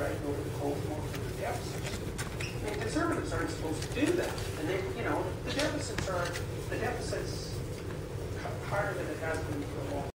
dragged over the coals more for the deficits. I mean, conservatives aren't supposed to do that. And they, you know, the deficits higher than it has been for a long